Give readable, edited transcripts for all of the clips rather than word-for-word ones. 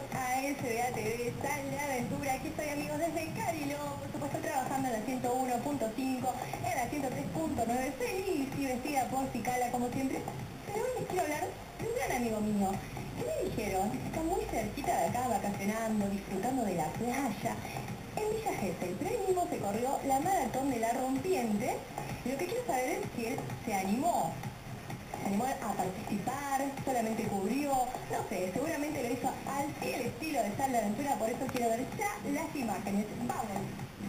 a SBA TV, Sal de Aventura. Aquí estoy, amigos, desde Cariló, por supuesto trabajando en la 101.5, en la 103.9, feliz y vestida por Cicala como siempre. Pero hoy les quiero hablar de un gran amigo mío, que me dijeron que está muy cerquita de acá, vacacionando, disfrutando de la playa, en Villa Gesell. Pero ahí mismo se corrió la maratón de la Rompiente, y lo que quiero saber es si él se animó a participar, solamente cubrió, no sé, seguramente lo hizo al fiel estilo de Sal de Aventura, por eso quiero ver ya las imágenes. ¡Vamos!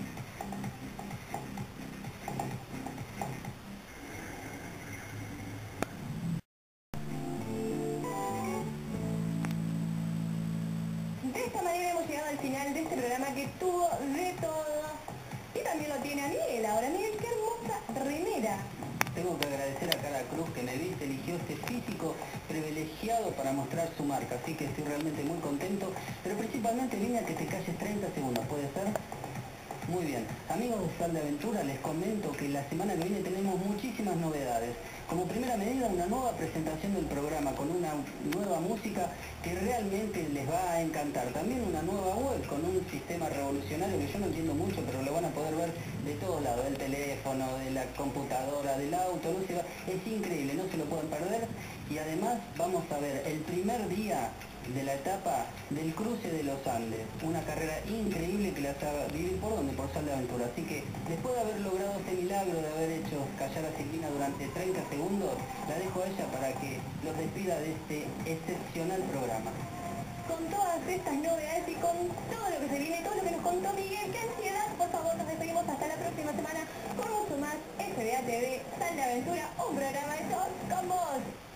De esta manera hemos llegado al final de este programa que tuvo de todo. Y también lo tiene a Miguel ahora. Miguel, qué hermosa remera. Tengo que agradecer a Carla Cruz que me viste, eligió este físico privilegiado para mostrar su marca, así que estoy realmente muy contento, pero principalmente vine a que te calles 30 segundos, ¿puede ser? Muy bien, amigos de Sal de Aventura, les comento que la semana que viene tenemos muchísimas novedades. Como primera medida, una nueva presentación del programa con una nueva música que realmente les va a encantar. También una nueva web con un sistema revolucionario que yo no entiendo mucho, pero lo van a poder ver de todos lados, del teléfono, de la computadora, del auto, no se va. Es increíble, no se lo pueden perder. Y además vamos a ver el primer día de la etapa del cruce de los Andes, una carrera increíble que la hace vivir por donde, por Sal de Aventura. Así que después de haber logrado este milagro de haber hecho callar a Silvina durante 30 segundos, la dejo a ella para que los despida de este excepcional programa. Con todas estas novedades y con todo lo que se viene, todo lo que nos contó Miguel, qué ansiedad, por favor, nos despedimos hasta la próxima semana con mucho más SBA TV, Sal de Aventura, un programa de todos con vos.